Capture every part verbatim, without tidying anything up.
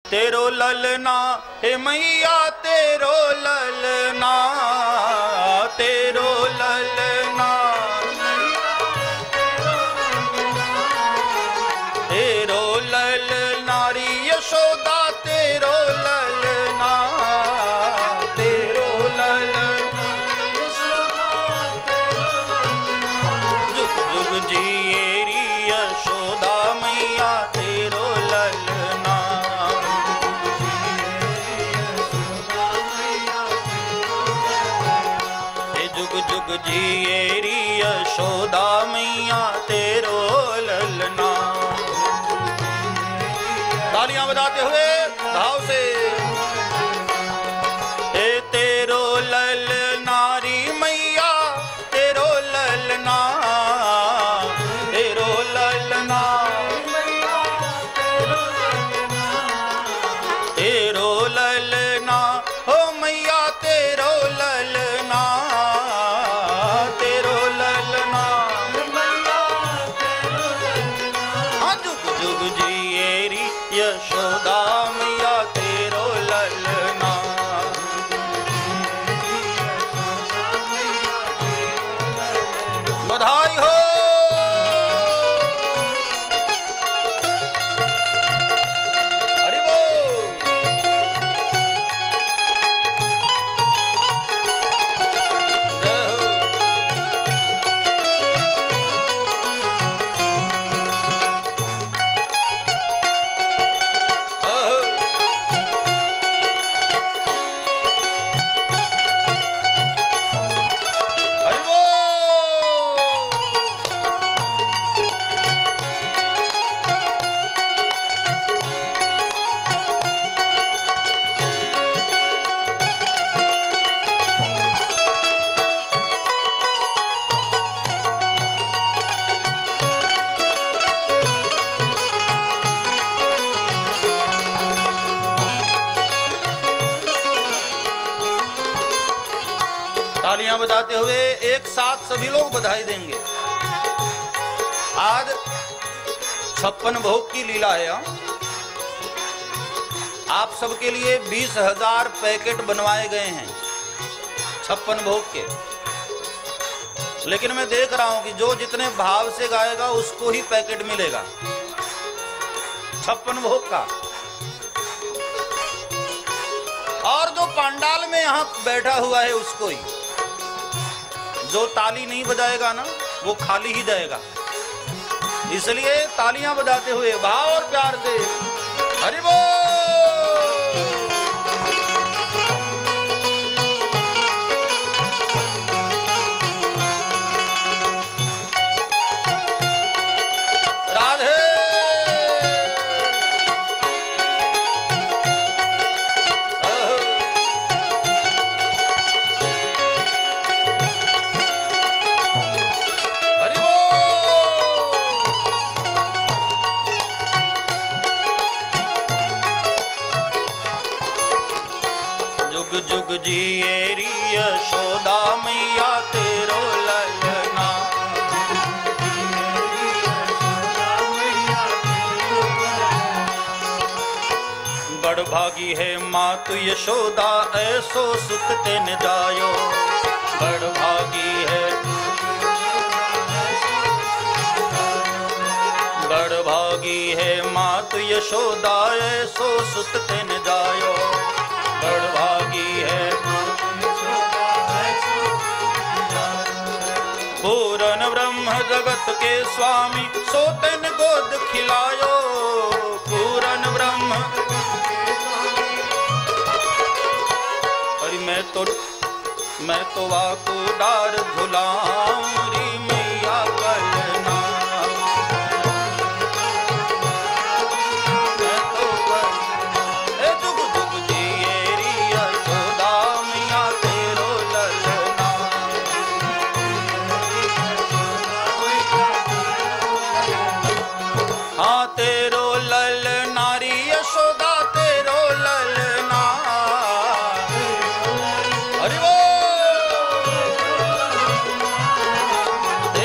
तेरो ललना हे मैया तेरो ललना, तेरो ललना, तेरो ललना री यशोदा तेरो ललना, तेरो ललना, जुग जुग जिए री यशोदा मैया तेरो ललना, जुग जुग जिए री यशोदा मैया तेरो ललना। तालियां बजाते हुए भाव से, ए तेरो ललना री मैया तेरो ललना, तेरो ललना, तेरो ललना हो मैया तेरो ललना, तेरो ललना, हाँ जुग जुग जिए री यशोदा मैया तेरो ललना। बधाई हो। हरि बोल। जय हो। हरि बोल। तालियां बजाते हुए एक साथ सभी लोग बधाई देंगे। आज छप्पन भोग की लीला है। आप सबके लिए बीस हजार पैकेट बनवाए गए हैं छप्पन भोग के, लेकिन मैं देख रहा हूं कि जो जितने भाव से गाएगा उसको ही पैकेट मिलेगा छप्पन भोग का। और जो पंडाल में यहां बैठा हुआ है उसको ही, जो ताली नहीं बजाएगा ना वो खाली ही जाएगा। इसलिए तालियां बजाते हुए भाव और प्यार से हरि बोल। राधे। जुग जुग जिए री यशोदा मैया तेरो ललना, बड़ भागी है माँ तू यशोदा ऐसो सुत तेन जायो, बड़ भागी है, बड़ भागी है माँ तू यशोदा ऐसो सुत तेन जायो, बड़ भागी है, पूरन ब्रह्म जगत के स्वामी सोतन गोद खिलायो, पूरन ब्रह्म। अरे मैं तो मैं तो वाको डार झुलाऊं री मैया कलना, तेरो ललना री यशोदा तेरो ललना। हरि बोल।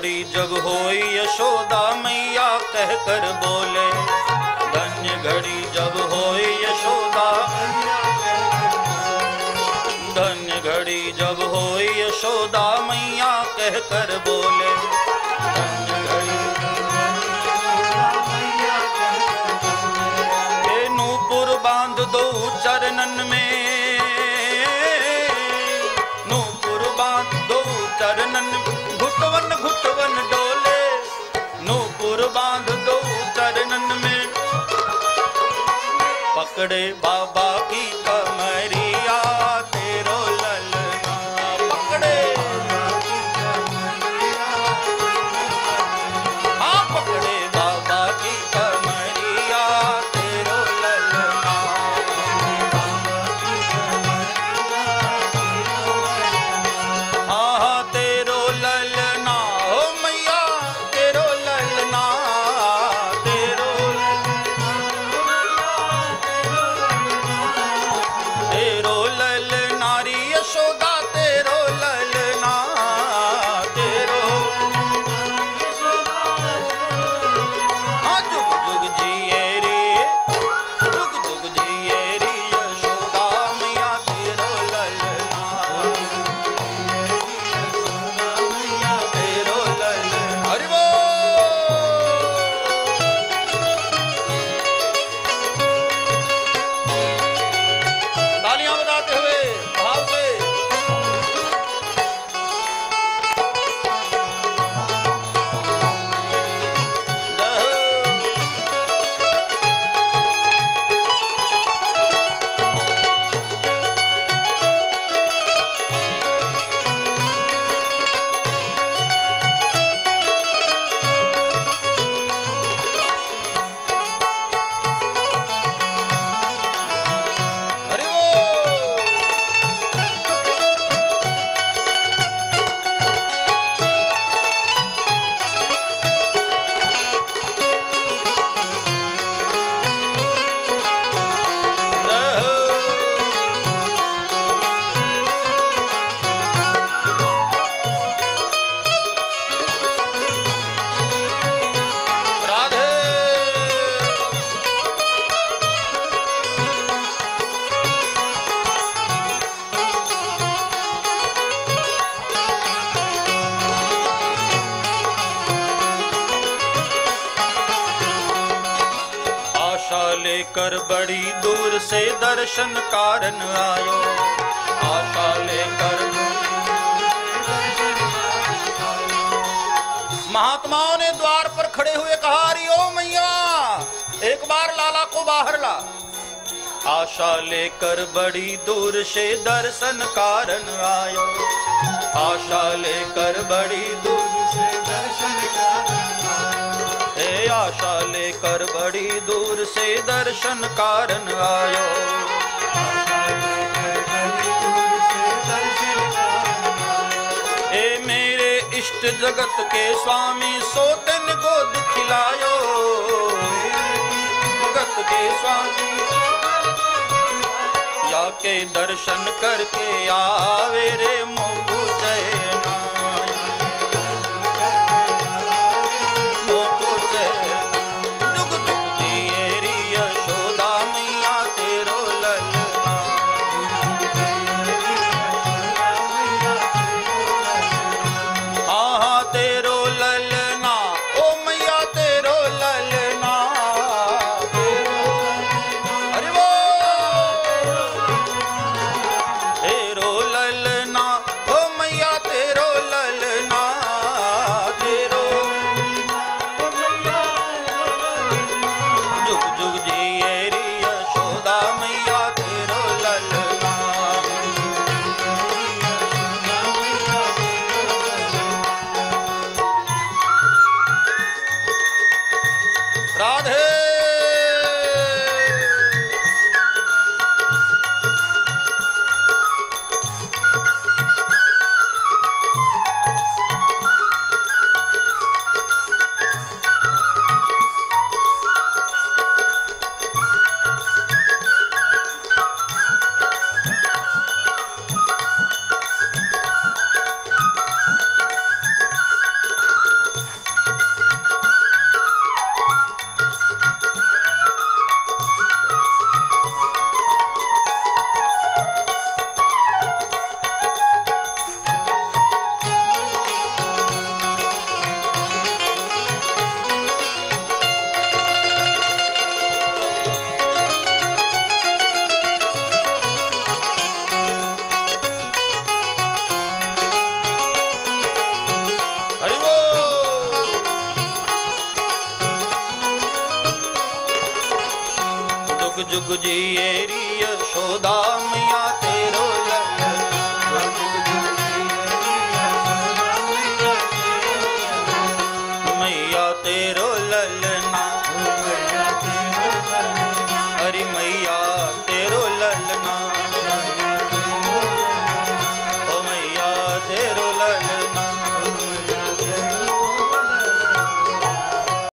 घड़ी जब होई यशोदा मैया कह कर बोले, धन्य घड़ी जब होई यशोदा, धन्य घड़ी जब होई यशोदा मैया कह कर बोले, धन्य घड़ी ये नूपुर बांध दो चरणन में, नूपुर बांध दो चरणन, घुटवन घुटवन डोले, नूपुर बांध दो चरणन में, पकड़े बाबा की कमरिया तेरो ललना, पकड़े हाँ पकड़े बाबा की कमरिया तेरो ललना, हाँ तेरो ललना ओ मैया तेरो ललना, तेरो तेरो ललनारी यशोदा तेरो ललना, तेरो हाँ जुग जुग जिए रे, जुग जुग जिए रे यशोदा मैया तेरो ललना, तेरो ललना। हरि बोल। तालियां बजाते हुए भाव से हरि बोल। राधे आशा लेकर बड़ी दूर से दर्शन कारण आयो, आशा लेकर महात्माओं ने द्वार पर खड़े हुए कहा, हरि ओ मैया एक बार लाला को बाहर ला। आशा लेकर बड़ी दूर से दर्शन कारण आयो, आशा लेकर बड़ी दूर से दर्शन कारण आयो, हे आशा लेकर बड़ी दूर से दर्शन कारण आयो, हे मेरे इष्ट जगत के स्वामी सोतन गोद खिलायो, जगत के स्वामी जाके दर्शन करके आवे रे मोकु जयना, मोकु जयना। जुग जुग जिए री यशोदा मैया तेरो ललना, हाँ हाँ तेरो ललना ओ मैया तेरो ललना, हरि बोल। तेरो ललना ओ मैया तेरो ललना, तेरो जुग जुग जिए री यशोदा मैया तेरो ललना, राधे। जुग जुग जिएरी यशोदा मैया तेरो ललन, मैया तेरो ललन